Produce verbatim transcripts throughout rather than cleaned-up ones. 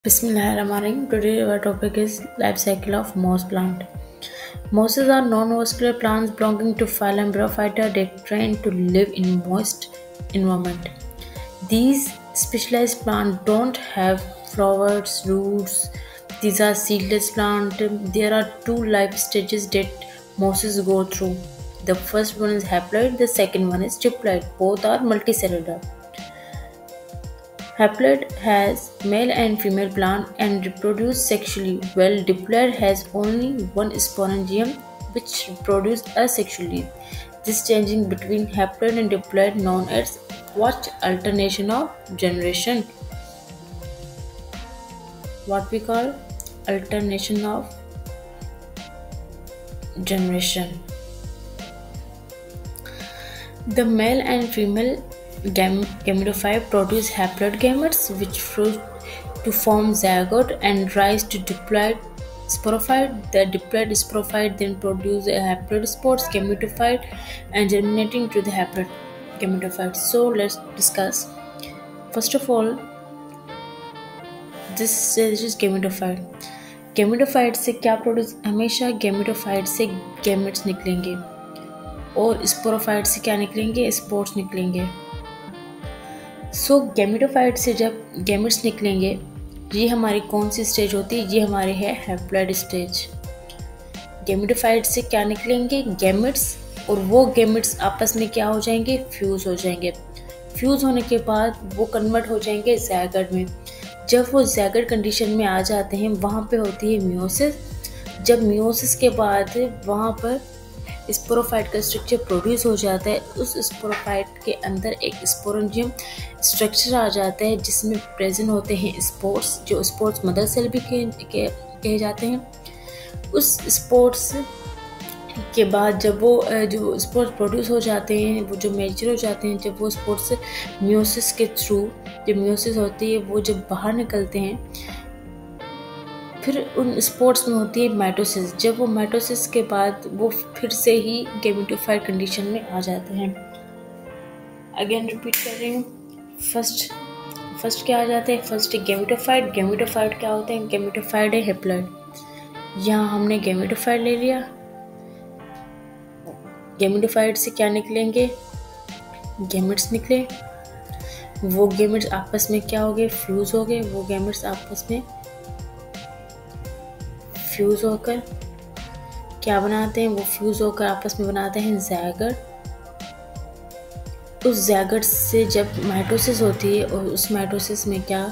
Bismillahirrahmanirrahim. Today our topic is life cycle of moss plant. Mosses are non-vascular plants belonging to phylum Bryophyta. They train to live in moist environment. These specialized plants don't have flowers, roots. These are seedless plants. There are two life stages that mosses go through. The first one is haploid. The second one is diploid. Both are multicellular. Haploid has male and female plant and reproduce sexually, while diploid has only one sporangium which reproduces asexually. This changing between haploid and diploid known as what alternation of generation. What we call alternation of generation. The male and female Gam- gametophyte produce haploid gametes which fruit to form zygote and rise to diploid sporophyte. The diploid sporophyte then produce a haploid spores gametophyte and germinating to the haploid gametophyte. So let's discuss. First of all, this stage is gametophyte. gametophyte से क्या produce हमेशा gametophyte से gametes निकलेंगे और sporophyte से क्या निकलेंगे spores निकलेंगे. सो so, गैमेटोफाइट से जब गैमेट्स निकलेंगे ये हमारी कौन सी स्टेज होती है, ये हमारे है हैप्लॉइड स्टेज. गैमेटोफाइट से क्या निकलेंगे गैमेट्स और वो गैमेट्स आपस में क्या हो जाएंगे फ्यूज हो जाएंगे. फ्यूज होने के बाद वो कन्वर्ट हो जाएंगे ज़ायगोट में. जब वो ज़ायगोट कंडीशन में आ जाते हैं वहाँ पे होती है मियोसिस. जब मियोसिस के बाद वहाँ पर स्पोरोफाइट का स्ट्रक्चर प्रोड्यूस हो जाता है. उस स्पोरोफाइट के अंदर एक स्पोरेंजियम स्ट्रक्चर आ जाता है जिसमें प्रेजेंट होते हैं स्पोर्स, जो स्पोर्स मदर सेल भी कहे कहे जाते हैं. उस स्पोर्स के बाद जब वो जो स्पोर्स प्रोड्यूस हो जाते हैं वो जो मेच्योर हो जाते हैं, जब वो स्पोर्स मियोसिस के थ्रू जब मियोसिस होती है वो जब बाहर निकलते हैं फिर उन स्पोर्ट्स में होती है माइटोसिस. जब वो माइटोसिस के बाद वो फिर से ही गैमेटोफाइट कंडीशन में आ जाते हैं. अगेन रिपीट कर रही हूँ. फर्स्ट फर्स्ट क्या आ जाता है फर्स्ट गैमेटोफाइट. गैमेटोफाइट क्या होते हैं गैमेटोफाइट है हैप्लॉइड. यहाँ हमने गैमेटोफाइट ले लिया. गैमेटोफाइट से क्या निकलेंगे गैमेट्स निकले. वो गैमेट्स आपस में क्या हो गए फ्यूज हो गए. वो गैमेट्स आपस में फ्यूज होकर क्या बनाते हैं वो फ्यूज होकर आपस में बनाते हैं ज़ायगोट. उस ज़ायगोट से जब माइटोसिस होती है और उस माइटोसिस में क्या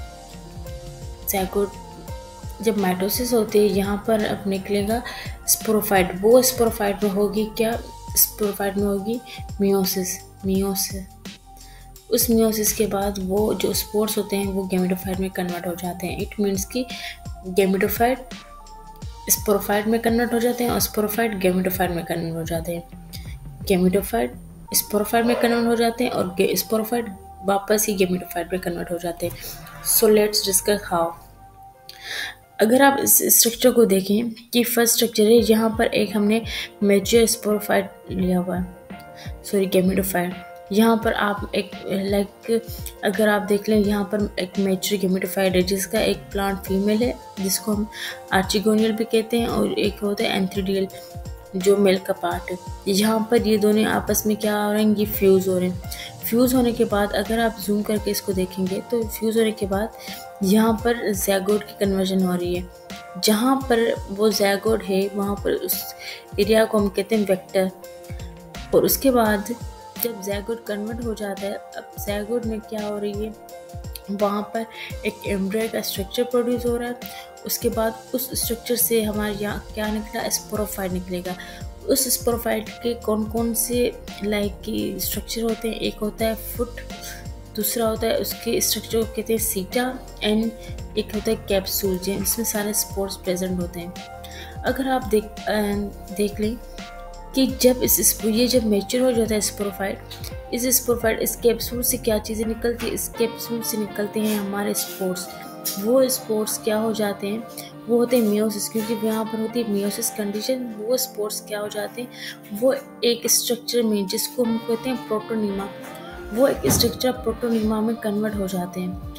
ज़ायगोट जब माइटोसिस होती है यहाँ पर अब निकलेगा स्पोरोफाइट. वो स्पोरोफाइट में होगी क्या स्पोरोफाइट में होगी मियोसिस. मियोसिस उस मियोसिस के बाद वो जो स्पोर्स होते हैं वो गैमेटोफाइट में कन्वर्ट हो जाते हैं. इट मीन्स कि गैमेटोफाइट स्पोरोफाइट में कन्वर्ट हो जाते हैं और स्पोरोफाइट गैमेटोफाइट में कन्वर्ट हो जाते हैं. गैमेटोफाइट स्पोरोफाइट में कन्वर्ट हो जाते हैं और स्पोरोफाइट वापस ही गैमेटोफाइट में कन्वर्ट हो जाते हैं. So let's discuss how. अगर आप इस स्ट्रक्चर को देखें कि फर्स्ट स्ट्रक्चर है यहाँ पर एक हमने मैच्योर स्पोरोफाइट लिया हुआ है सॉरी गैमेटोफाइट. यहाँ पर आप एक लाइक अगर आप देख लें यहाँ पर एक मैच्योर गैमेटोफाइट है जिसका एक प्लांट फीमेल है जिसको हम आर्चिगोनियल भी कहते हैं और एक होता है एंथ्रीडियल जो मेल का पार्ट है. यहाँ पर ये दोनों आपस में क्या हो रहे हैं ये फ्यूज़ हो रहे हैं. फ्यूज़ होने के बाद अगर आप जूम करके इसको देखेंगे तो फ्यूज़ होने के बाद यहाँ पर ज़ायगोट की कन्वर्जन हो रही है. जहाँ पर वो ज़ायगोट है वहाँ पर उस एरिया को हम कहते हैं वेक्टर. और उसके बाद जब ज़ायगोट कन्वर्ट हो जाता है अब ज़ायगोट में क्या हो रही है वहाँ पर एक एम्ब्रियो का स्ट्रक्चर प्रोड्यूस हो रहा है. उसके बाद उस स्ट्रक्चर से हमारे यहाँ क्या निकला स्पोरोफाइट निकलेगा. उस स्पोरोफाइट के कौन कौन से लाइक की स्ट्रक्चर होते हैं एक होता है फुट, दूसरा होता है उसके स्ट्रक्चर को कहते हैं सीटा एंड एक होता है कैप्सूल जिसमें सारे स्पोर्स प्रेजेंट होते हैं. अगर आप देख देख लें कि जब इस ये जब मैच्योर हो जाता है स्पोरोफाइट इस स्पोरोफाइट इस कैप्सूल से क्या चीज़ें निकलती है इस कैप्सूल से निकलते हैं हमारे स्पोर्स. वो स्पोर्स क्या हो जाते हैं वो होते हैं मियोसिस. क्योंकि यहाँ पर होती है मियोसिस कंडीशन. वो स्पोर्स क्या हो जाते हैं वो एक स्ट्रक्चर में जिसको हम कहते हैं प्रोटोनीमा वो एक स्ट्रक्चर प्रोटोनीमा में कन्वर्ट हो जाते हैं.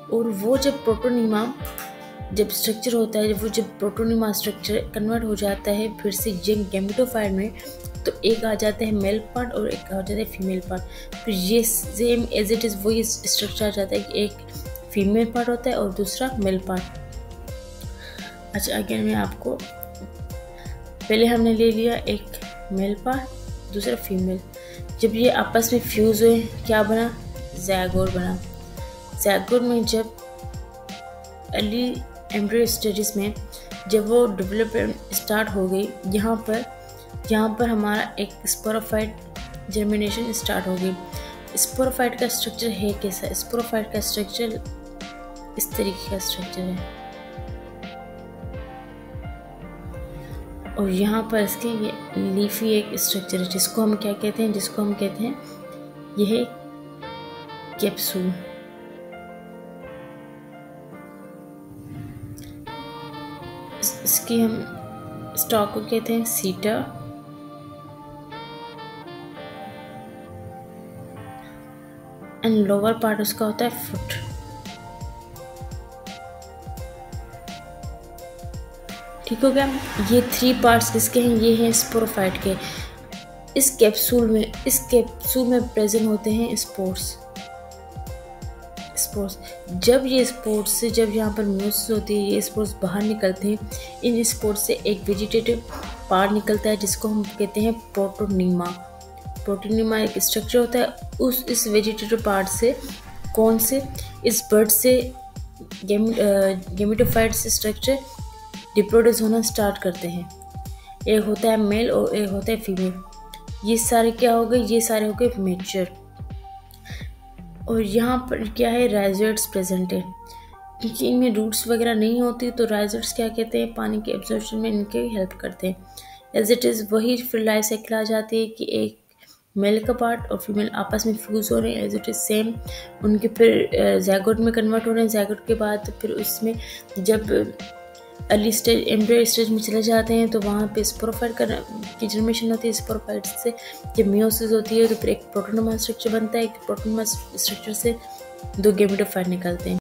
और वो जब प्रोटोनिमा जब स्ट्रक्चर होता है, जब वो जब प्रोटोनिमा स्ट्रक्चर कन्वर्ट हो जाता है फिर से यंग गैमेटोफाइट में, तो एक आ जाता है मेल पार्ट और एक आ जाता है फीमेल पार्ट। फिर ये सेम एज इट इज़ वही स्ट्रक्चर आ जाता है कि एक फीमेल पार्ट होता है और दूसरा मेल पार्ट। अच्छा, अगेन मैं आपको, पहले हमने ले लिया एक मेल पार्ट, दूसरा फीमेल। जब ये आपस में फ्यूज़ हुए क्या बना? ज़ायगोट बना। ज़ायगोट में जब अर्ली एम्ब्रियो स्टेजेस में जब वो डेवलपमेंट स्टार्ट हो गई, यहाँ पर यहाँ पर हमारा एक स्पोरोफाइट जर्मिनेशन स्टार्ट हो गई। स्पोरोफाइट का स्ट्रक्चर है कैसा? स्पोरोफाइट का स्ट्रक्चर इस तरीके का स्ट्रक्चर है और यहाँ पर इसके ये लीफी एक स्ट्रक्चर है जिसको हम क्या कहते हैं? जिसको हम कहते हैं यह है कैप्सूल। इसकी हम स्टॉक को कहते हैं सीटा। एंड लोअर पार्ट उसका होता है फुट। ठीक हो गया। ये थ्री पार्ट्स किसके हैं? ये हैं स्पोरोफाइट के। इस कैप्सूल में इस कैप्सूल में प्रेजेंट होते हैं स्पोर्स। स्पोर्स जब ये स्पोर्स से जब यहाँ पर म्यूसिस होती है, ये स्पोर्स बाहर निकलते हैं। इन स्पोर्स से एक वेजिटेटिव पार्ट निकलता है जिसको हम कहते हैं प्रोटोनिमा। प्रोटोनिमा एक स्ट्रक्चर होता है। उस इस वेजिटेटिव पार्ट से कौन से इस बर्ड से गैमेटोफाइट से स्ट्रक्चर रिप्रोड्यूस होना स्टार्ट करते हैं। एक होता है मेल और एक होता है फीमेल। ये सारे क्या हो गए? ये सारे हो गए मेच्योर। और यहाँ पर क्या है? राइजोइड्स प्रेजेंट है। क्योंकि इनमें रूट्स वगैरह नहीं होती तो राइजोइड्स क्या कहते हैं? पानी के एब्जॉर्प्शन में इनके हेल्प करते हैं। एज इट इज़ वही फिर लाइफ साइकिल आ जाती है कि एक मेल का पार्ट और फीमेल आपस में फ्यूज़ हो रहे हैं। एज इट इज़ सेम उनके फिर ज़ायगोट में कन्वर्ट हो रहे हैं। ज़ायगोट के बाद फिर उसमें जब अर्ली स्टेज एम्ब्रियो स्टेज में चले जाते हैं तो वहाँ पे स्पोरोफाइट की जर्मिनेशन होती है। स्पोरोफाइट से जब मियोसिस होती है तो फिर एक प्रोटोनिमा स्ट्रक्चर बनता है। एक प्रोटोनिमा स्ट्रक्चर से दो गैमेटोफाइट निकलते हैं।